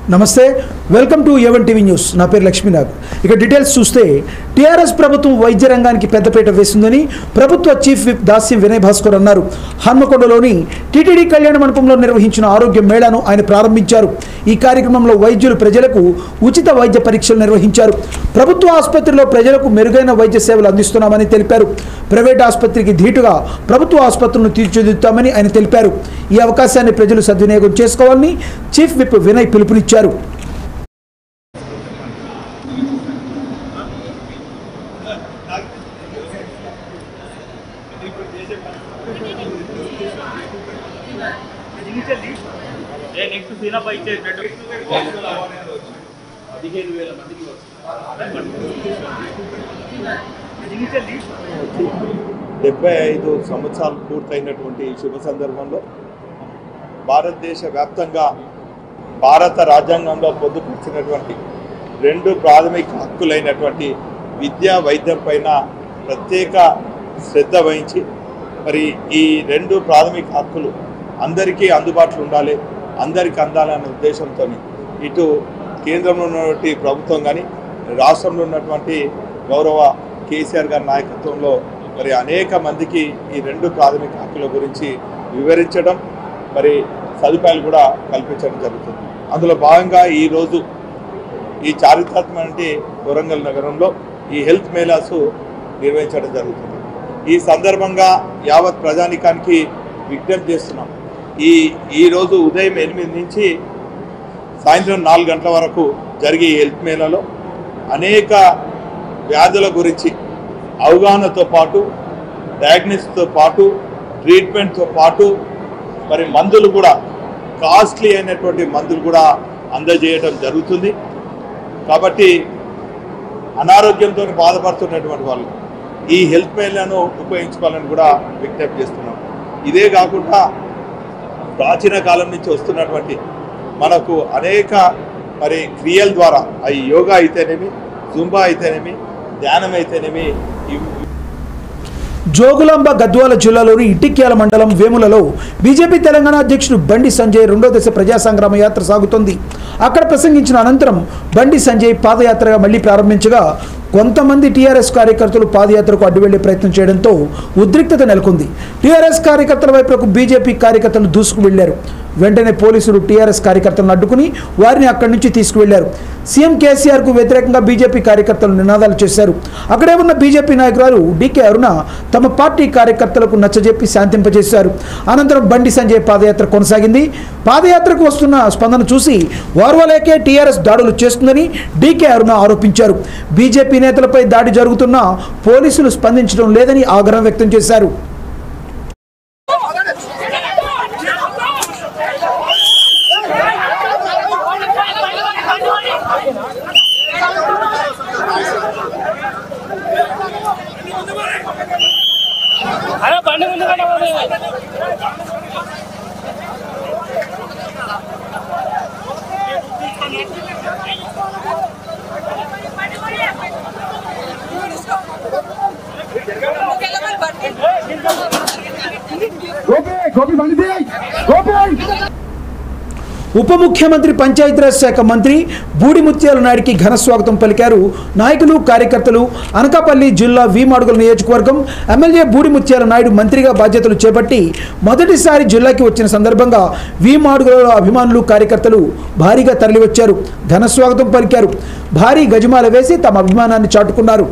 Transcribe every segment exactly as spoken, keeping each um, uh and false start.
నమస్తే welcome to A one TV news నా పేరు లక్ష్మీనాగ్ ఇక డీటెయిల్స్ చూస్తే టీఆర్ఎస్ ప్రభుత్వం వైద్య రంగానికి పెద్దపీట వేసిందని ప్రభుత్వ చీఫ్ విప్ దాస్యం వినయ్ భాస్కర్ అన్నారు హన్మకొండలోని టీటీడీ కళ్యాణ మండపంలో నిర్వహించిన ఆరోగ్య మేళాను ఆయన ప్రారంభించారు ఈ కార్యక్రమంలో వైద్యులు ప్రజలకు ఉచిత వైద్య పరీక్షలు నిర్వహించారు ప్రభుత్వ ఆసుపత్రిలో ప్రజలకు మెరుగైన వైద్య సేవలు అందిస్తున్నామని తెలిపారు ప్రైవేట్ ఆసుపత్రికి ధీటుగా ప్రభుత్వ ఆసుపత్రులను తీర్చిదిద్దుతామని ఆయన తెలిపారు ఈ అవకాశాన్ని ప్రజలు సద్వినియోగం చేసుకోవాలని చీఫ్ విప్ వినయ్ పిలుపునిచ్చారు డెబ్బై ఐదు సంవత్సరాలు పూర్తయినటువంటి శుభ సందర్భంలో భారతదేశ వ్యాప్తంగా భారత రాజ్యాంగంలో పొందుపరిచినటువంటి రెండు ప్రాథమిక హక్కులైనటువంటి విద్యా వైద్యం పైన ప్రత్యేక శ్రద్ధ వహించి మరి ఈ రెండు ప్రాథమిక హక్కులు అందరికీ అందుబాటులో ఉండాలి, అందరికీ అందాలనే ఉద్దేశంతో ఇటు కేంద్రంలో ఉన్నటువంటి ప్రభుత్వం కానీ రాష్ట్రంలో ఉన్నటువంటి గౌరవ కేసీఆర్ గారి నాయకత్వంలో మరి అనేక మందికి ఈ రెండు ప్రాథమిక హక్కుల గురించి వివరించడం మరి సదుపాయాలు కూడా కల్పించడం జరుగుతుంది. అందులో భాగంగా ఈరోజు ఈ చారిత్రాత్మక వరంగల్ నగరంలో ఈ హెల్త్ మేళాసు నిర్వహించడం జరుగుతుంది. ఈ సందర్భంగా యావత్ ప్రజానికానికి విజ్ఞప్తి చేస్తున్నాం. ఈ ఈరోజు ఉదయం ఎనిమిది నుంచి సాయంత్రం నాలుగు గంటల వరకు జరిగే ఈ హెల్త్ మేళాలో అనేక వ్యాధుల గురించి అవగాహనతో పాటు డయాగ్నోసిస్తో పాటు ట్రీట్మెంట్తో పాటు మరి మందులు కూడా కాస్ట్లీ అయినటువంటి మందులు కూడా అందజేయడం జరుగుతుంది. కాబట్టి అనారోగ్యంతో బాధపడుతున్నటువంటి వాళ్ళు ఈ హెల్త్ మేళాను ఉపయోగించుకోవాలని కూడా విజ్ఞప్తి చేస్తున్నాం. ఇదే కాకుండా ప్రాచీన కాలం నుంచి వస్తున్నటువంటి మనకు అనేక మరి క్రియల ద్వారా అవి యోగా అయితేనేమి, జుంబా అయితేనేమి, ధ్యానం అయితేనేమి. జోగులాంబ గద్వాల జిల్లాలోని ఇటిక్యాల మండలం వేములలో బీజేపీ తెలంగాణ అధ్యక్షుడు బండి సంజయ్ రెండో దశ ప్రజా సంగ్రామ యాత్ర సాగుతోంది. అక్కడ ప్రసంగించిన అనంతరం బండి సంజయ్ పాదయాత్రగా మళ్లీ ప్రారంభించగా కొంతమంది టీఆర్ఎస్ కార్యకర్తలు పాదయాత్రకు అడ్డు వెళ్లే ప్రయత్నం చేయడంతో ఉద్రిక్తత నెలకొంది. టీఆర్ఎస్ కార్యకర్తల వైపుకు బీజేపీ కార్యకర్తలు దూసుకు వెళ్లారు. వెంటనే పోలీసులు టీఆర్ఎస్ కార్యకర్తలను అడ్డుకుని వారిని అక్కడి నుంచి తీసుకువెళ్లారు. సీఎం కేసీఆర్ కు వ్యతిరేకంగా బీజేపీ కార్యకర్తలు నినాదాలు చేశారు. అక్కడే ఉన్న బీజేపీ నాయకురాలు డీకే అరుణ తమ పార్టీ కార్యకర్తలకు నచ్చజెప్పి శాంతింపజేశారు. అనంతరం బండి సంజయ్ పాదయాత్ర కొనసాగింది. పాదయాత్రకు వస్తున్న స్పందన చూసి వార్వలేకే టీఆర్ఎస్ దాడులు చేస్తుందని డీకే అరుణ ఆరోపించారు. బీజేపీ నేతలపై దాడి జరుగుతున్నా పోలీసులు స్పందించడం లేదని ఆగ్రహం వ్యక్తం చేశారు. ఉప ముఖ్యమంత్రి పంచాయతీరాజ్ శాఖ మంత్రి బూడి ముత్యాల నాయుడికి ఘన స్వాగతం పలికారు నాయకులు, కార్యకర్తలు. అనకాపల్లి జిల్లా వీమాడుగుల నియోజకవర్గం ఎమ్మెల్యే బూడి ముత్యాల నాయుడు మంత్రిగా బాధ్యతలు చేపట్టి మొదటిసారి జిల్లాకి వచ్చిన సందర్భంగా వీమాడుగులలో అభిమానులు, కార్యకర్తలు భారీగా తరలివచ్చారు. ఘన స్వాగతం పలికారు. భారీ గజమాల వేసి తమ అభిమానాన్ని చాటుకున్నారు.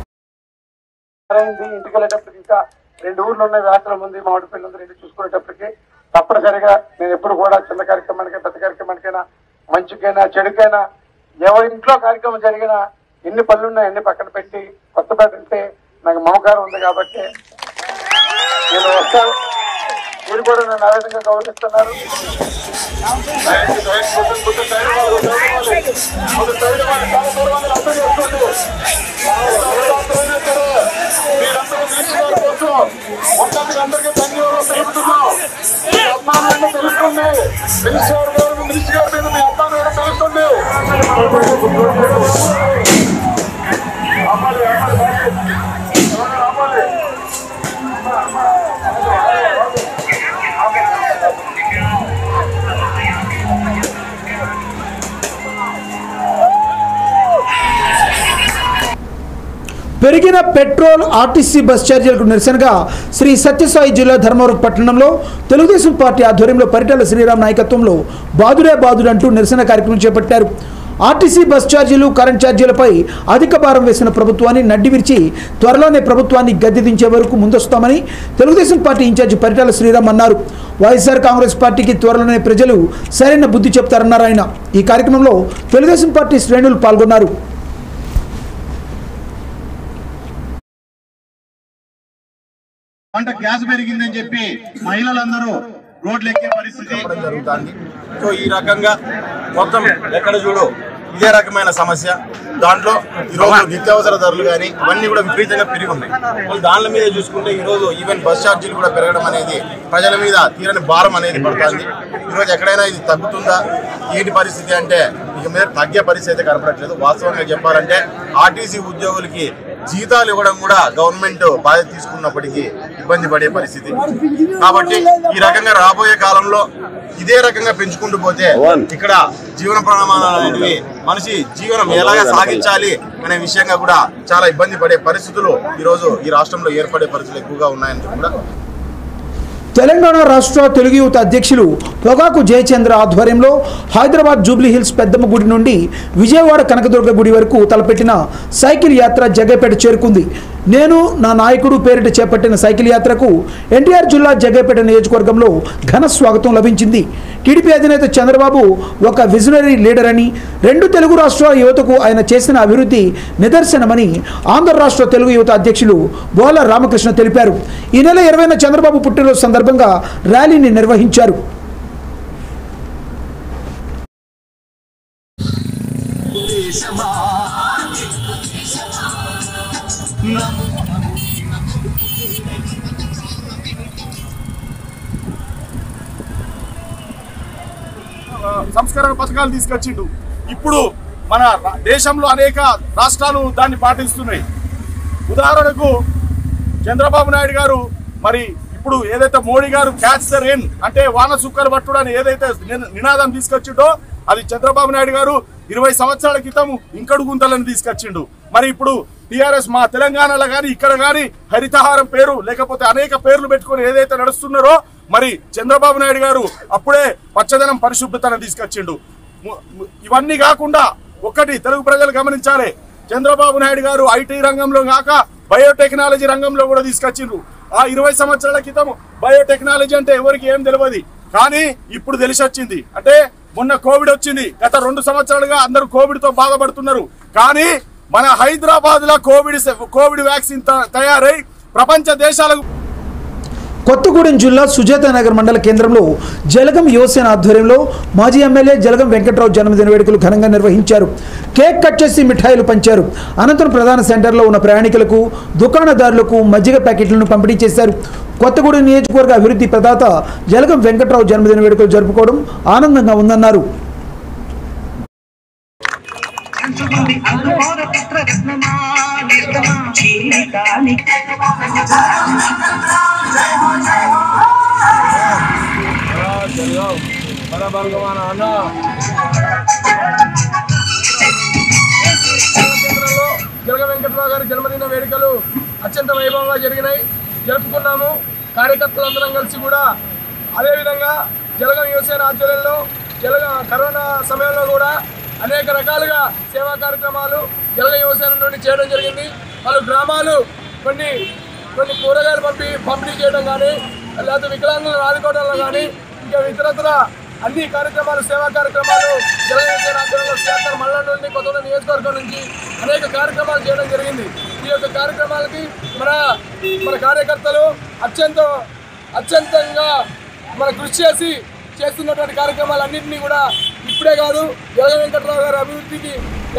రెండు ఊర్లు ఉన్న వ్యాసనం ఉంది, మామిడి పిల్లలు రెండు చూసుకునేటప్పటికి తప్పనిసరిగా నేను ఎప్పుడు కూడా చిన్న కార్యక్రమానికి, పెద్ద కార్యక్రమానికైనా, మంచికైనా చెడుకైనా, ఎవరి ఇంట్లో కార్యక్రమం జరిగినా ఎన్ని పనులున్నా ఎన్ని పక్కన పెట్టి కొత్తపేట అంటే నాకు మమకారం ఉంది కాబట్టి నేను వస్తాను. మీరు కూడా నన్ను ఆ విధంగా గౌరవిస్తున్నారు. అందరికీ ధన్యవాదాలు తెలుపుతున్నాం. మీ అభిమానాన్ని తెలుస్తుంది. మినిస్టర్ గారు మినిస్టర్ గారి మీద మీ అభిమానాన్ని తెలుస్తుంది. పెరిగిన పెట్రోల్ ఆర్టీసీ బస్ ఛార్జీలకు నిరసనగా శ్రీ సత్యసాయి జిల్లా ధర్మవరం పట్టణంలో తెలుగుదేశం పార్టీ ఆధ్వర్యంలో పరిటాల శ్రీరామ్ నాయకత్వంలో బాదుడే బాదుడు అంటూ నిరసన కార్యక్రమం చేపట్టారు. ఆర్టీసీ బస్ ఛార్జీలు, కరెంట్ ఛార్జీలపై అధిక భారం వేసిన ప్రభుత్వాన్ని నడ్డి విరిచి త్వరలోనే ప్రభుత్వాన్ని గద్దె దించే వరకు ముందొస్తామని తెలుగుదేశం పార్టీ ఇన్ఛార్జి పరిటాల శ్రీరామ్ అన్నారు. వైఎస్ఆర్ కాంగ్రెస్ పార్టీకి త్వరలోనే ప్రజలు సరైన బుద్ధి చెప్తారన్నారు ఆయన. ఈ కార్యక్రమంలో తెలుగుదేశం పార్టీ శ్రేణులు పాల్గొన్నారు. పంట గ్యాస్ పెరిగిందని చెప్పి మహిళలందరూ రోడ్లు ఎక్కే పరిస్థితి జరుగుతుంది. సో ఈ రకంగా మొత్తం ఎక్కడ చూడు ఇదే రకమైన సమస్య. దాంట్లో ఈరోజు నిత్యావసర ధరలు కానీ ఇవన్నీ కూడా విపరీతంగా పెరిగి ఉన్నాయి. దానిల మీద చూసుకుంటే ఈరోజు ఈవెన్ బస్ ఛార్జీలు కూడా పెరగడం అనేది ప్రజల మీద తీరని భారం అనేది పడుతుంది. ఈరోజు ఎక్కడైనా ఇది తగ్గుతుందా ఏంటి పరిస్థితి అంటే ఇక మీద తగ్గే పరిస్థితి అయితే కనపడట్లేదు. వాస్తవంగా చెప్పాలంటే ఆర్టీసీ ఉద్యోగులకి జీతాలు ఇవ్వడం కూడా గవర్నమెంట్ బాధ్యత తీసుకున్నప్పటికీ ఇబ్బంది పడే పరిస్థితి. కాబట్టి ఈ రకంగా రాబోయే కాలంలో ఇదే రకంగా పెంచుకుంటూ పోతే ఇక్కడ జీవన ప్రమాణాలు అనేవి మనిషి జీవనం ఎలాగా సాగించాలి అనే విషయంగా కూడా చాలా ఇబ్బంది పడే పరిస్థితులు ఈరోజు ఈ రాష్ట్రంలో ఏర్పడే పరిస్థితులు ఎక్కువగా ఉన్నాయని కూడా తెలంగాణ రాష్ట్ర తెలుగు యువత అధ్యక్షులు పొగాకు జయచంద్ర ఆధ్వర్యంలో హైదరాబాద్ జూబ్లీ హిల్స్ పెద్దమ్మ గుడి నుండి విజయవాడ కనకదుర్గ గుడి వరకు తలపెట్టిన సైకిల్ యాత్ర జగ్గైపేట చేరుకుంది. నేను నా నాయకుడు పేరిట చేపట్టిన సైకిల్ యాత్రకు ఎన్టీఆర్ జిల్లా జగ్గైపేట నియోజకవర్గంలో ఘన స్వాగతం లభించింది. టీడీపీ అధినేత చంద్రబాబు ఒక విజనరీ లీడర్ అని, రెండు తెలుగు రాష్ట్రాల యువతకు ఆయన చేసిన అభివృద్ధి నిదర్శనమని ఆంధ్ర రాష్ట్ర తెలుగు యువత అధ్యక్షులు బోల రామకృష్ణ తెలిపారు. ఈ నెల ఇరవైన చంద్రబాబు పుట్టినరోజు సందర్భంగా ర్యాలీని నిర్వహించారు. సంస్కరణ పథకాలు తీసుకొచ్చిండు. ఇప్పుడు మన దేశంలో అనేక రాష్ట్రాలు దాన్ని పాటిస్తున్నాయి. ఉదాహరణకు చంద్రబాబు నాయుడు గారు మరి ఇప్పుడు ఏదైతే మోడీ గారు క్యాచ్ ద రెయిన్ అంటే వాన సుక్కలు పట్టుడు అని ఏదైతే నినాదం తీసుకొచ్చిండో అది చంద్రబాబు నాయుడు గారు ఇరవై సంవత్సరాల క్రితం ఇంకడు గుంతలను తీసుకొచ్చిండు. మరి ఇప్పుడు టీఆర్ఎస్ మా తెలంగాణలో కానీ ఇక్కడ కానీ హరితహారం పేరు లేకపోతే అనేక పేర్లు పెట్టుకొని ఏదైతే నడుస్తున్నారో మరి చంద్రబాబు నాయుడు గారు అప్పుడే పచ్చదనం పరిశుభ్రతను తీసుకొచ్చిండు. ఇవన్నీ కాకుండా ఒక్కటి తెలుగు ప్రజలు గమనించాలి, చంద్రబాబు నాయుడు గారు ఐటీ రంగంలో కాక బయోటెక్నాలజీ రంగంలో కూడా తీసుకొచ్చిండ్రు. ఆ ఇరవై సంవత్సరాల క్రితం బయోటెక్నాలజీ అంటే ఎవరికి ఏం తెలియదు, కానీ ఇప్పుడు తెలిసి వచ్చింది. అంటే మొన్న కోవిడ్ వచ్చింది, గత రెండు సంవత్సరాలుగా అందరూ కోవిడ్ తో బాధపడుతున్నారు. కానీ మన హైదరాబాద్ లో కోవిడ్ కోవిడ్ వ్యాక్సిన్ తయారై ప్రపంచ దేశాలకు. కొత్తగూడెం జిల్లా సుజాత నగర్ మండల కేంద్రంలో జలగం యువసేన ఆధ్వర్యంలో మాజీ ఎమ్మెల్యే జలగం వెంకట్రావు జన్మదిన వేడుకలు ఘనంగా నిర్వహించారు. కేక్ కట్ చేసి మిఠాయిలు పంచారు. అనంతరం ప్రధాన సెంటర్లో ఉన్న ప్రయాణికులకు, దుకాణదారులకు మజ్జిగ ప్యాకెట్లను పంపిణీ చేశారు. కొత్తగూడెం నియోజకవర్గ అభివృద్ధి ప్రదాత జలగం వెంకట్రావు జన్మదిన వేడుకలు జరుపుకోవడం ఆనందంగా ఉందన్నారు. జలగం వెంకట్రావు గారి జన్మదిన వేడుకలు అత్యంత వైభవంగా జరిగినాయి, జరుపుకున్నాము. కార్యకర్తలందరం కలిసి కూడా అదేవిధంగా జలగం యువసేన ఆధ్వర్యంలో జలగ కరోనా సమయంలో కూడా అనేక రకాలుగా సేవా కార్యక్రమాలు జలగం యువసేన నుండి చేయడం జరిగింది. పలు గ్రామాలు కొన్ని కొన్ని కూరగాయలు పంపి పంపిణీ చేయడం కానీ, లేకపోతే వికలాంగులను ఆదుకోవడంలో కానీ, ఇంకా ఇతరత్ర అన్ని కార్యక్రమాలు సేవా కార్యక్రమాలు జలగం యువసేన ఆధ్వర్యంలో సిఆర్ మల్ల నుండి కొత్తగూడెం నియోజకవర్గం నుంచి అనేక కార్యక్రమాలు చేయడం జరిగింది. ఈ యొక్క కార్యక్రమాలకి మన మన కార్యకర్తలు అత్యంత అత్యంతంగా మన కృషి చేసి చేస్తున్నటువంటి కార్యక్రమాలన్నింటినీ కూడా ఇప్పుడే కాదు జలగం వెంకట్రావు గారి అభివృద్ధికి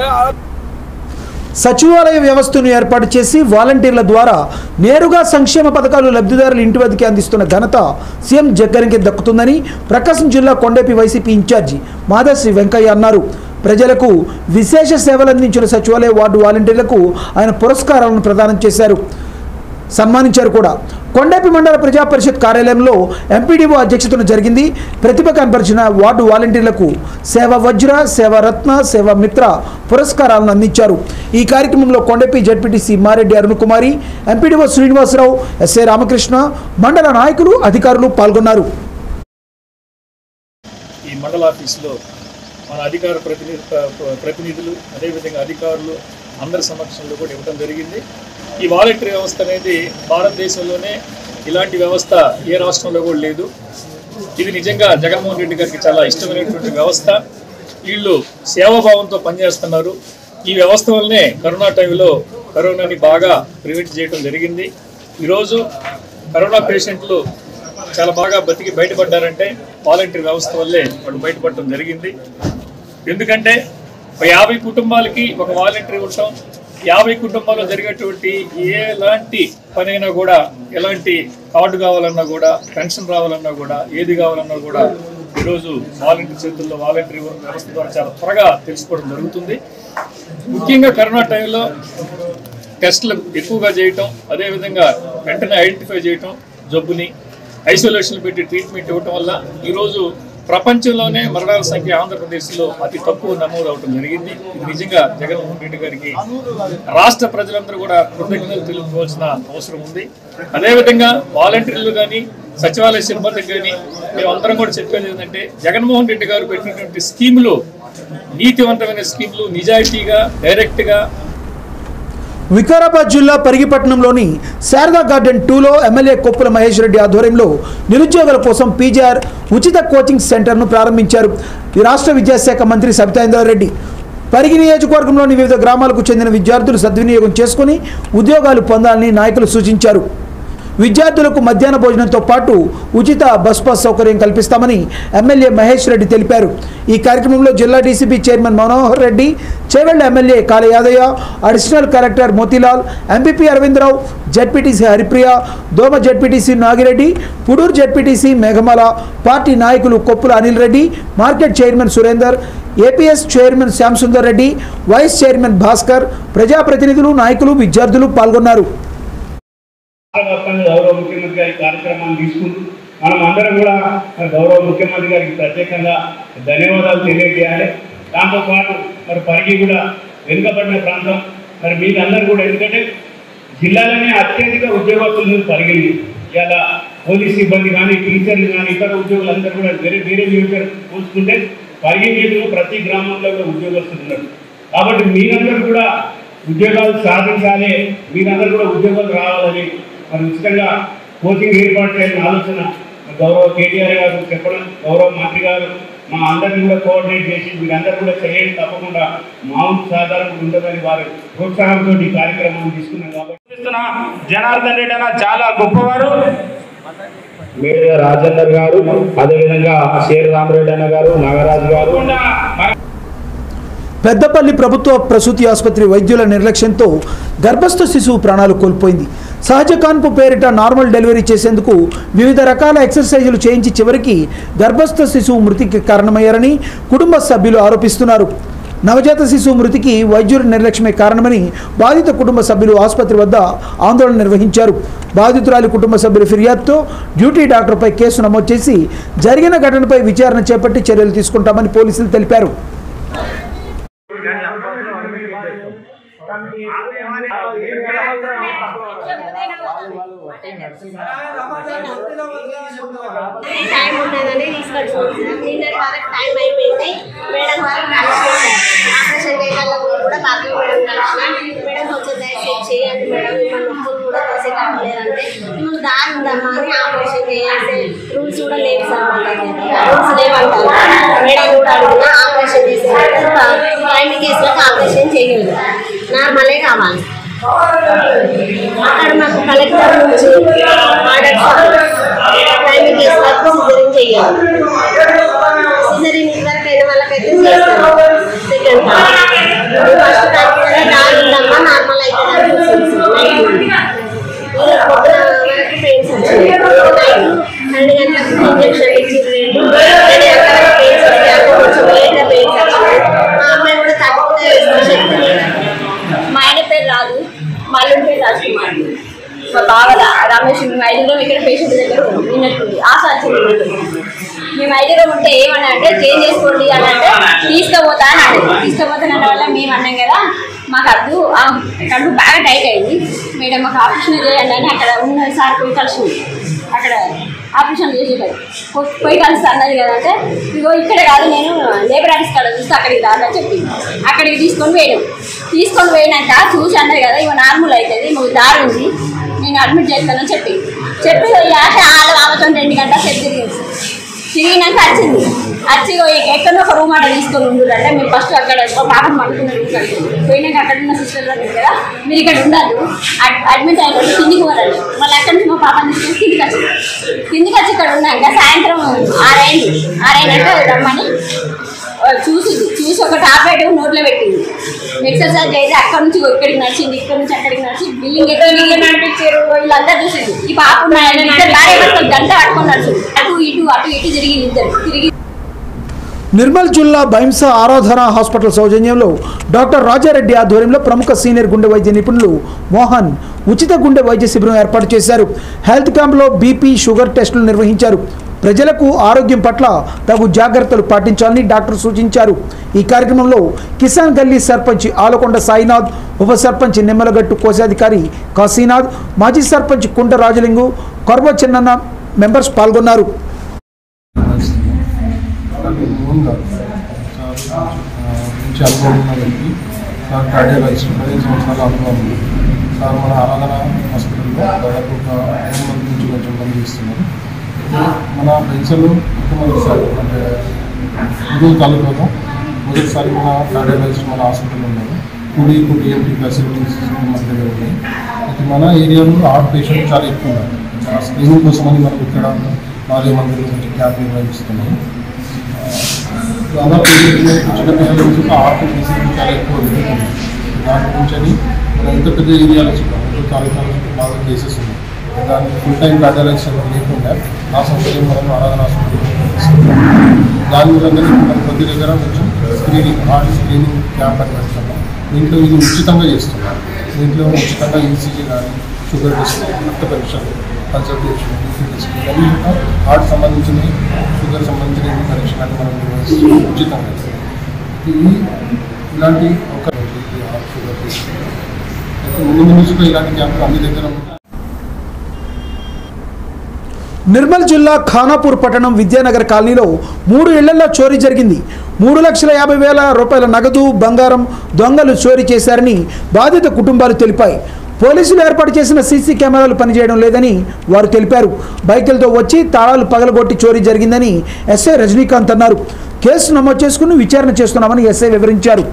సచివాలయ వ్యవస్థను ఏర్పాటు చేసి వాలంటీర్ల ద్వారా నేరుగా సంక్షేమ పథకాలు లబ్ధిదారులు ఇంటి వద్దకే అందిస్తున్న ఘనత సీఎం జగన్కి దక్కుతుందని ప్రకాశం జిల్లా కొండేపి వైసీపీ ఇన్ఛార్జి మాదాశ్రీ వెంకయ్య అన్నారు. ప్రజలకు విశేష సేవలు అందించిన సచివాలయ వార్డు వాలంటీర్లకు ఆయన పురస్కారాలను ప్రదానం చేశారు, సన్మానించారు కూడా. కొండేపి మండల ప్రజా పరిషత్ కార్యాలయంలో ఎంపీడీఓ అధ్యక్షతన జరిగింది. ప్రతిభ కనపరిచిన వార్డు వాలంటీర్లకు సేవ వజ్ర, సేవ రత్న, సేవ మిత్ర పురస్కారాలను అందించారు. ఈ కార్యక్రమంలో Kondepi ZPTC Mareddy Arunakumari, MPDO Srinivasarao, SA Ramakrishna, మండల నాయకులు, అధికారులు పాల్గొన్నారు. ఈ మండల ఆఫీసులో మన అధికార ప్రతినిధి ప్రతినిధులు అదేవిధంగా అధికారులు అందరి సమక్షంలో కూడా ఇవ్వడం జరిగింది. ఈ వాలంటరీ వ్యవస్థ అనేది భారతదేశంలోనే ఇలాంటి వ్యవస్థ ఏ రాష్ట్రంలో కూడా లేదు. ఇది నిజంగా జగన్మోహన్ రెడ్డి గారికి చాలా ఇష్టమైనటువంటి వ్యవస్థ. వీళ్ళు సేవాభావంతో పనిచేస్తున్నారు. ఈ వ్యవస్థ వల్లనే కరోనా టైంలో కరోనాని బాగా ప్రివెంట్ చేయడం జరిగింది. ఈరోజు కరోనా పేషెంట్లు చాలా బాగా బతికి బయటపడ్డారంటే వాలంటరీ వ్యవస్థ వల్లే వాళ్ళు బయటపడటం జరిగింది. ఎందుకంటే యాభై కుటుంబాలకి ఒక వాలంటరీ ఉంటాం. యాభై కుటుంబాల్లో జరిగేటువంటి ఎలాంటి పనైనా కూడా, ఎలాంటి కార్డు కావాలన్నా కూడా, పెన్షన్ రావాలన్నా కూడా, ఏది కావాలన్నా కూడా ఈరోజు వాలంటరీ చేతుల్లో వాలంటరీ వ్యవస్థ ద్వారా చాలా త్వరగా తెలుసుకోవడం జరుగుతుంది. ముఖ్యంగా కరోనా టైంలో టెస్టులు ఎక్కువగా చేయటం, అదేవిధంగా వెంటనే ఐడెంటిఫై చేయటం, జబ్బుని ఐసోలేషన్ పెట్టి ట్రీట్మెంట్ ఇవ్వటం వల్ల ఈరోజు ప్రపంచంలోనే మరణాల సంఖ్య ఆంధ్రప్రదేశ్లో అతి తక్కువ నమోదు అవడం జరిగింది. ఇది నిజంగా జగన్మోహన్ రెడ్డి గారికి రాష్ట్ర ప్రజలందరూ కూడా కృతజ్ఞతలు తెలుపుకోవాల్సిన అవసరం ఉంది. అదేవిధంగా వాలంటీర్లు కానీ, సచివాలయ సిబ్బందికి కానీ మేమందరం కూడా చెప్పేది ఏంటంటే, జగన్మోహన్ రెడ్డి గారు పెట్టినటువంటి స్కీములు నీతివంతమైన స్కీములు, నిజాయితీగా డైరెక్ట్గా. వికారాబాద్ జిల్లా పరిగిపట్నంలోని శారదా గార్డెన్ టూలో ఎమ్మెల్యే కొప్పుల మహేష్ రెడ్డి ఆధ్వర్యంలో నిరుద్యోగుల కోసం పీజీఆర్ ఉచిత కోచింగ్ సెంటర్ను ప్రారంభించారు. ఈ రాష్ట్ర విద్యాశాఖ మంత్రి సబితాయింద్రారెడ్డి పరిగి నియోజకవర్గంలోని వివిధ గ్రామాలకు చెందిన విద్యార్థులు సద్వినియోగం చేసుకుని ఉద్యోగాలు పొందాలని నాయకులు సూచించారు. విద్యార్థులకు మధ్యాహ్న భోజనంతో పాటు ఉచిత బస్ పాస్ సౌకర్యం కల్పిస్తామని ఎమ్మెల్యే మహేష్ రెడ్డి తెలిపారు. ఈ కార్యక్రమంలో జిల్లా DCP chairman Manohar Reddy, Chevella MLA Kale Yadaiah, additional collector Motilal, MPP Aravindarao, ZPTC Haripriya, Doma ZPTC Nagireddy, Pudur ZPTC Meghamala, party నాయకులు Koppula Anil Reddy, market chairman Surender, APS chairman Shyam Sundar Reddy, vice chairman Bhaskar, ప్రజాప్రతినిధులు, నాయకులు, విద్యార్థులు పాల్గొన్నారు. గౌరవ ముఖ్యమంత్రి గారి కార్యక్రమాన్ని తీసుకుంటూ మనం అందరం కూడా గౌరవ ముఖ్యమంత్రి గారికి ప్రత్యేకంగా ధన్యవాదాలు తెలియజేయాలి. దాంతోపాటు మరి పరిగి కూడా వెనుకబడిన ప్రాంతం, మరి మీరందరూ కూడా, ఎందుకంటే జిల్లాలోనే అత్యధిక ఉద్యోగస్తులు పరిగింది. ఇలా పోలీస్ సిబ్బంది కానీ, టీచర్లు కానీ, ఇతర ఉద్యోగులందరూ కూడా వేరే వేరే నియోజకవర్గం చూసుకుంటే పరిగి నియోజకవర్గంలో ప్రతి గ్రామంలో కూడా ఉద్యోగస్తులు ఉన్నారు. కాబట్టి మీరందరూ కూడా ఉద్యోగాలు సాధించాలి, మీరందరూ కూడా ఉద్యోగాలు రావాలని మరి ఉచితంగా కోచింగ్ ఏర్పాటు చేయాలని ఆలోచన గౌరవ కేటీఆర్ గారు చెప్పడం, గౌరవ మంత్రి గారు మా అందరినీ కూడా కోఆర్డినేట్ చేసి మీరందరూ కూడా చేయండి, తప్పకుండా మా సాధారణ ఉంటుందని వారు ప్రోత్సాహంతో ఈ కార్యక్రమాన్ని తీసుకున్నాం. కాబట్టి జనార్దన్ రెడ్డి అన్న చాలా గొప్పవారు. మేడ రాజేందర్ గారు, అదేవిధంగా శేర్ రామరెడ్డి అన్న గారు, నాగరాజు గారు. పెద్దపల్లి ప్రభుత్వ ప్రసూతి ఆసుపత్రి వైద్యుల నిర్లక్ష్యంతో గర్భస్థ శిశువు ప్రాణాలు కోల్పోయింది. సహజ కాన్పు పేరిట నార్మల్ డెలివరీ చేసేందుకు వివిధ రకాల ఎక్సర్సైజులు చేయించి చివరికి గర్భస్థ శిశువు మృతికి కారణమయ్యారని కుటుంబ సభ్యులు ఆరోపిస్తున్నారు. నవజాత శిశువు మృతికి వైద్యుల నిర్లక్ష్యమే కారణమని బాధిత కుటుంబ సభ్యులు ఆసుపత్రి వద్ద ఆందోళన నిర్వహించారు. బాధితురాలి కుటుంబ సభ్యుల ఫిర్యాదుతో డ్యూటీ డాక్టర్పై కేసు నమోదు చేసి జరిగిన ఘటనపై విచారణ చేపట్టి చర్యలు తీసుకుంటామని పోలీసులు తెలిపారు. టైం ఉన్నదని తీసుకొచ్చాం. నిన్న వరకు టైం అయిపోయింది. మేడం వారు ఆపరేషన్ చేయడానికి కూడా బాగా మేడం కలిసిన మేడం కొంచెం దయచేసి చేయండి మేడం, మిమ్మల్ని నొప్పులు కూడా తీసే కట్టలేదంటే మేము దారి ఉందమ్మా అని ఆపరేషన్ చేయాలి. రూల్స్ కూడా లేవు సార్, రూల్స్ లేవంటారు. మేడం కూడా అడిగినా ఆపరేషన్ చేసే ప్రైమరీ కేసులకు ఆపరేషన్ చేయగలరు, నార్మలే కావాలి. అక్కడ మాకు కలెక్టర్ నుంచి ఆర్డర్స్ ప్రైమరీ కేసులకు సిజరింగ్ చేయాలి. సిజరింగ్ ఇద్దరికి అయిన వాళ్ళకైతే చేస్తారు. సెకండ్ ఫస్ట్ టైం కూడా దారి ఉందమ్మా నార్మల్ అవుతుంది పొద్దున వరకు పెయిన్స్ వచ్చింది. నైట్ రెండు గంటలకు ఇంజక్షన్ ఇచ్చింది. రెండు గంటలకు పెయిన్స్ వచ్చాక కొంచెం లేట్గా పెయిన్స్ వచ్చింది. మా అమ్మాయి కూడా తక్కువ శక్తి. మా ఆయన పేరు రాదు, మా అల్లుడి పేరు రాజకుమార్. మా బావ రమేష్ మేము ఐదుగురం ఇక్కడ పేషెంట్ దగ్గర ఉన్నట్టుంది ఆశ వచ్చింది. మేము ఐదుగురం ఉంటే ఏమన్నా అంటే చేంజ్ చేసుకోండి అని అంటే తీసుకుపోతా అని అన్నది. తీసుకుపోతానన్న వల్ల మేము అన్నాం కదా మాకు అద్దు కడుపు బాగా టైట్ అయింది మేడం మాకు ఆపరేషన్ చేయండి అని అక్కడ ఉన్న సార్ పోయి కలిసింది. అక్కడ ఆపరేషన్ చేసేటారు పోయి కలిసి అన్నది కదా అంటే ఇగో ఇక్కడ కాదు నేను లేబర్ ఆఫీస్ కాడ చూస్తే అక్కడికి రాదని చెప్పింది. అక్కడికి తీసుకొని పోయాం. తీసుకొని పోయినాక చూసి అన్నది కదా ఇవి నార్మల్ అవుతుంది నువ్వు దారి ఉంది నేను అడ్మిట్ చేస్తానని చెప్పి చెప్పి యాక వాళ్ళు ఆమెతో రెండు గంటల సేపు తిరిగింది. తిరిగినాక వచ్చింది. వచ్చి ఎక్కడో ఒక రూమ్ అక్కడ తీసుకొని ఉండు అంటే మేము ఫస్ట్ అక్కడ పాపను పడుకున్న రూమ్ కడుతుంది పోయినాక అక్కడ ఉన్న సిస్టర్ దగ్గర కదా మీరు ఇక్కడ ఉండదు అడ్మిట్ అయినట్టు కిందికి పోరండి. మళ్ళీ అక్కడి నుంచి మా పాపని తీసుకొని కిందికి వచ్చింది. కిందికి వచ్చి ఇక్కడ ఉన్నాక సాయంత్రం ఆరైంది. ఆరైనాక రమ్మని చూసింది. చూసి ఒక టాబ్లెట్ నోట్లో పెట్టింది. ఎక్సర్సైజ్ అయితే అక్కడ నుంచి ఇక్కడికి నడిచింది ఇక్కడ నుంచి అక్కడికి నడిచి బిల్డింగ్ ఎక్కడ నీళ్ళు నడిపించారు వీళ్ళంతా చూసింది. ఈ పాప గంట పట్టుకొని నడిచింది. అటు ఇటు అటు ఇటు తిరిగింది ఇద్దరు తిరిగి. నిర్మల్ జిల్లా బైంస ఆరాధన హాస్పిటల్ సౌజన్యంలో డాక్టర్ రాజారెడ్డి ఆధ్వర్యంలో ప్రముఖ సీనియర్ గుండె వైద్య నిపుణులు మోహన్ ఉచిత గుండె వైద్య శిబిరం ఏర్పాటు చేశారు. హెల్త్ క్యాంప్లో బీపీ షుగర్ టెస్టులు నిర్వహించారు. ప్రజలకు ఆరోగ్యం పట్ల తగు జాగ్రత్తలు పాటించాలని డాక్టర్ సూచించారు. ఈ కార్యక్రమంలో కిసాన్ గల్లీ సర్పంచ్ ఆలకొండ సాయినాథ్, ఉప సర్పంచ్ నిమ్మలగట్టు కోశాధికారి కాశీనాథ్, మాజీ సర్పంచ్ కుంట రాజలింగు, కొర్వ చిన్నన్న మెంబర్స్ పాల్గొన్నారు. మంచి అనుభవం ఉన్న వ్యక్తి సార్ కార్డియాలజిస్ట్ పదిహేను సంవత్సరాల అనుభవం ఉంది సార్. మన ఆరాధన హాస్పిటల్లో దాదాపు ఒక మూడు మంది నుంచి కొంచెం మంది ఇస్తున్నారు. మన పెన్షన్లు మొట్టమొదటిసారి అంటే ముదూరు తాలూకాలో మొదటిసారి మన కార్డియాలజిస్ట్ మన హాస్పిటల్లో ఉన్నారు. కుడి కుడి ఎంటీ ఫెసిలిటీస్ మన దగ్గర ఉన్నాయి. అయితే మన ఏరియాలో హార్ట్ పేషెంట్ చాలా ఎక్కువ ఉన్నారు. స్క్రీనింగ్ కోసమని మనం ఇక్కడ నాలుగు మంది నుంచి క్యాంప్ నిర్వహిస్తున్నాము. దాదాపు చిన్న పిల్లల నుంచి హార్ట్ డిసీజ్ చాలా ఎక్కువ జరుగుతుంది. దాని గురించి అని మనం ఎంత పెద్ద ఏరియాలో చిన్న తాలూకాలో బాగా కేసెస్ ఉన్నాయి. దానికి ఫుల్ టైం కార్డియాలజిస్ట్ లేకుండా ఆ సౌకర్యం మనం ఆరాధన హాస్పిటల్ దాని విధంగా మనం ప్రతి దగ్గర కొంచెం స్క్రీనింగ్ హార్ట్ స్క్రీనింగ్ క్యాంప్ అని పెడుతున్నాం. దీంట్లో ఇది ఉచితంగా చేస్తున్నాం. దీంట్లో ఉచితంగా ఈసీజీ కానీ షుగర్ టెస్ట్ రక్త పరీక్షలు కన్సల్టేషన్ బీపీ టెస్ట్ ఇవన్నీ కూడా హార్ట్ సంబంధించిన షుగర్ సంబంధించిన ఎన్ని పరీక్షలు అంటే మనం నిర్వహిస్తున్నాం ఉచితంగా. ఇది ఇలాంటి ఒక హార్ట్ షుగర్ టెస్ట్ అయితే ముందు ముందు ఇలాంటి క్యాంపులు అన్ని దగ్గర. నిర్మల్ జిల్లా ఖానాపూర్ పట్టణం విద్యానగర్ కాలనీలో మూడు ఇళ్లలో చోరీ జరిగింది. మూడు లక్షల యాభై వేల రూపాయల నగదు బంగారం దొంగలు చోరీ చేశారని బాధిత కుటుంబాలు తెలిపాయి. పోలీసులు ఏర్పాటు చేసిన సీసీ కెమెరాలు పనిచేయడం లేదని వారు తెలిపారు. బైకులతో వచ్చి తాళాలు పగలగొట్టి చోరీ జరిగిందని ఎస్ఐ రజనీకాంత్ అన్నారు. కేసు నమోదు చేసుకుని విచారణ చేస్తున్నామని ఎస్ఐ వివరించారు.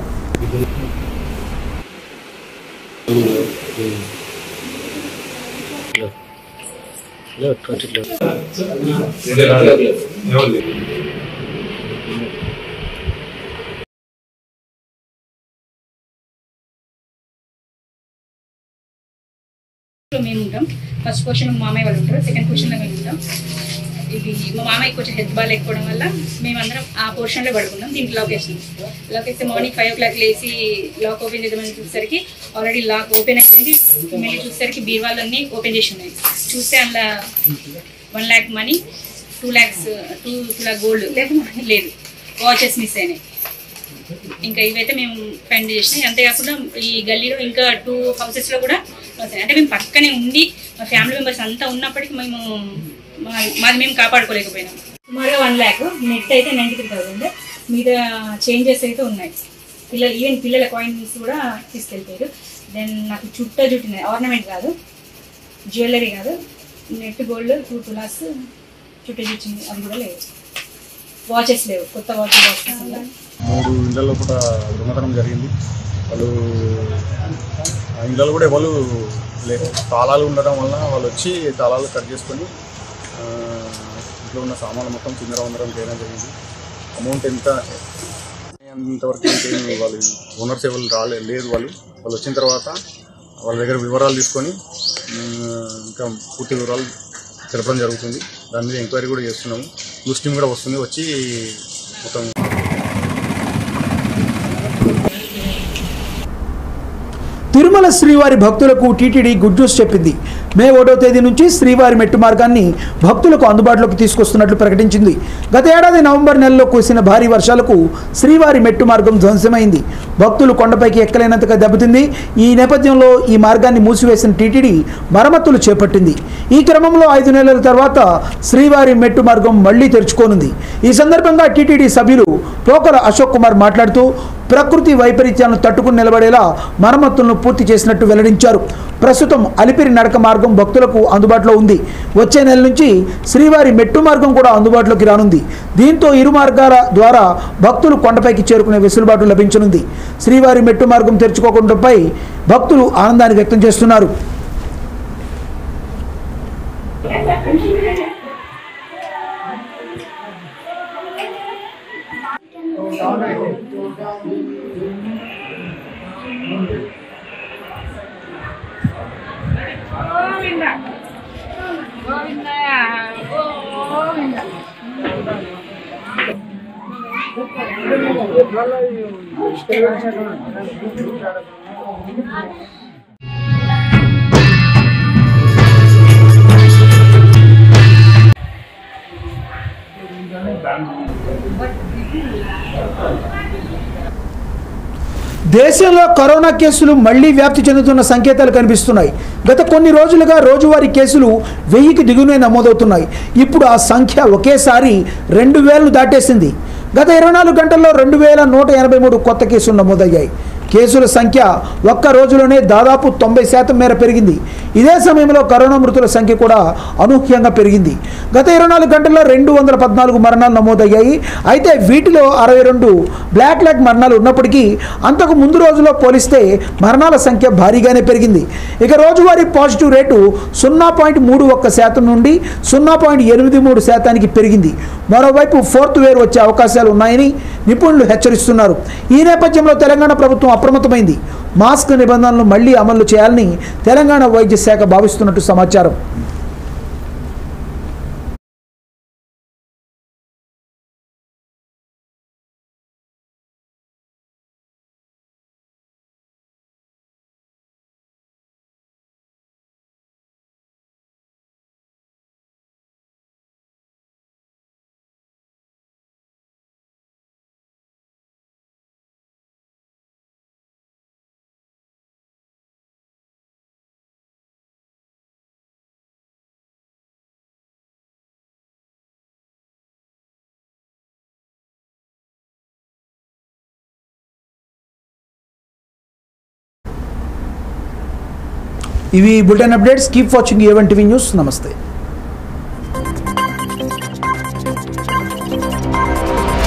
మేము ఉంటాం. ఫస్ట్ క్వశ్చన్ మా మామయ్య వాళ్ళు ఉంటారు, సెకండ్ క్వశ్చన్లో మేము ఉంటాం. ఇది మా మామయ్య కొంచెం హెల్త్ బాగా లేకపోవడం వల్ల మేమందరం ఆ పోర్షన్లో పడుకున్నాం. దీనికి లాక్ వేసినాం. లాక్ వేస్తే మార్నింగ్ ఫైవ్ ఓ క్లాక్ లేసి లాక్ ఓపెన్ చేద్దామని చూసేసరికి ఆల్రెడీ లాక్ ఓపెన్ అయిపోయింది. మళ్ళీ చూసేసరికి బీరువాలన్నీ ఓపెన్ చేసి ఉన్నాయి. చూస్తే అందులో one lakh money, two lakhs two two lakh gold లేకపోతే లేదు, వాచెస్ మిస్ అయినాయి. ఇంకా ఇవైతే మేము ఫైండ్ చేసినాయి. అంతేకాకుండా ఈ గల్లీలో ఇంకా టూ హౌసెస్లో కూడా అంటే మేము పక్కనే ఉండి మా ఫ్యామిలీ మెంబర్స్ అంతా ఉన్నప్పటికీ మేము మాది మేము కాపాడుకోలేకపోయినాం. సుమారుగా వన్ ల్యాక్ నెట్ అయితే నైంటీ త్రీ థౌసండ్ మీద చేంజెస్ అయితే ఉన్నాయి. పిల్లలు ఈవెన్ పిల్లల కాయిన్స్ కూడా తీసుకెళ్ళిపోయారు. దెన్ నాకు చుట్ట చుట్టినాయి, ఆర్నమెంట్ కాదు, జ్యువెలరీ కాదు, నెట్ గోల్డ్ టూ తులాస్ చుట్ట చుట్టింది అది కూడా లేదు. వాచెస్ లేవు, కొత్త వాచ్ బాక్సెస్ ఉన్నాయి. మూడు ఇళ్లలో కూడా దొంగతనం జరిగింది. వాళ్ళు ఆ ఇళ్లలో కూడా ఎవరు లేదు, తాళాలు ఉండడం వలన వాళ్ళు వచ్చి తాళాలు కట్ చేసుకొని ఇంట్లో ఉన్న సామాన్లు మొత్తం కింద ఉండడం చేయడం జరిగింది. అమౌంట్ ఎంత ఇంతవరకు ఇంకేమి వాళ్ళు ఓనర్స్ ఎవరు రాలే లేదు వాళ్ళు వాళ్ళు వచ్చిన తర్వాత వాళ్ళ దగ్గర వివరాలు తీసుకొని ఇంకా పూర్తి వివరాలు తెలపడం జరుగుతుంది. దాని మీద ఎంక్వైరీ కూడా చేస్తున్నాము. న్యూస్ టీమ్ కూడా వస్తుంది, వచ్చి మొత్తం తిరుమల శ్రీవారి భక్తులకు టీటీడీ గుడ్ న్యూస్ చెప్పింది. మే ఒకటో తేదీ నుంచి శ్రీవారి మెట్టు మార్గాన్ని భక్తులకు అందుబాటులోకి తీసుకొస్తున్నట్లు ప్రకటించింది. గత ఏడాది నవంబర్ నెలలో కురిసిన భారీ వర్షాలకు శ్రీవారి మెట్టు మార్గం ధ్వంసమైంది. భక్తులు కొండపైకి ఎక్కలేనంతగా దెబ్బతింది. ఈ నేపథ్యంలో ఈ మార్గాన్ని మూసివేసిన టీటీడీ మరమ్మతులు చేపట్టింది. ఈ క్రమంలో ఐదు నెలల తర్వాత శ్రీవారి మెట్టు మార్గం మళ్లీ తెరుచుకోనుంది. ఈ సందర్భంగా టీటీడీ సభ్యులు పోకల అశోక్ కుమార్ మాట్లాడుతూ ప్రకృతి వైపరీత్యాలను తట్టుకుని నిలబడేలా మరమ్మతులను పూర్తి చేసినట్టు వెల్లడించారు. ప్రస్తుతం అలిపిరి నడక మార్గం భక్తులకు అందుబాటులో ఉంది. వచ్చే నెల నుంచి శ్రీవారి మెట్టు మార్గం కూడా అందుబాటులోకి రానుంది. దీంతో ఇరు మార్గాల ద్వారా భక్తులు కొండపైకి చేరుకునే వెసులుబాటు లభించనుంది. శ్రీవారి మెట్టు మార్గం తెరుచుకోవడంపై భక్తులు ఆనందాన్ని వ్యక్తం చేస్తున్నారు. దేశంలో కరోనా కేసులు మళ్లీ వ్యాప్తి చెందుతున్న సంకేతాలు కనిపిస్తున్నాయి. గత కొన్ని రోజులుగా రోజువారీ కేసులు వెయ్యికి దిగునే నమోదవుతున్నాయి. ఇప్పుడు ఆ సంఖ్య ఒకేసారి రెండు వేలను దాటేసింది. గత ఇరవై నాలుగు గంటల్లో రెండు వేల నూట ఎనభై మూడు కొత్త కేసులు నమోదయ్యాయి. కేసుల సంఖ్య ఒక్క రోజులోనే దాదాపు తొంభై శాతం మేర పెరిగింది. ఇదే సమయంలో కరోనా మృతుల సంఖ్య కూడా అనూహ్యంగా పెరిగింది. గత ఇరవై నాలుగు గంటల్లో రెండు వందల పద్నాలుగు మరణాలు నమోదయ్యాయి. అయితే వీటిలో అరవై రెండు బ్లాక్ లెగ్ మరణాలు ఉన్నప్పటికీ అంతకు ముందు రోజులో పోలిస్తే మరణాల సంఖ్య భారీగానే పెరిగింది. ఇక రోజువారీ పాజిటివ్ రేటు సున్నా పాయింట్ మూడు ఒక్క శాతం నుండి సున్నా పాయింట్ ఎనిమిది మూడు శాతానికి పెరిగింది. మరోవైపు ఫోర్త్ వేవ్ వచ్చే అవకాశాలు ఉన్నాయని నిపుణులు హెచ్చరిస్తున్నారు. ఈ నేపథ్యంలో తెలంగాణ ప్రభుత్వం అప్రమత్తమైంది. మాస్క్ నిబంధనలు మళ్లీ అమలు చేయాలని తెలంగాణ వైద్య శాఖ భావిస్తున్నట్టు సమాచారం. ఇవి bulletin updates. Keep watching A one TV news. నమస్తే.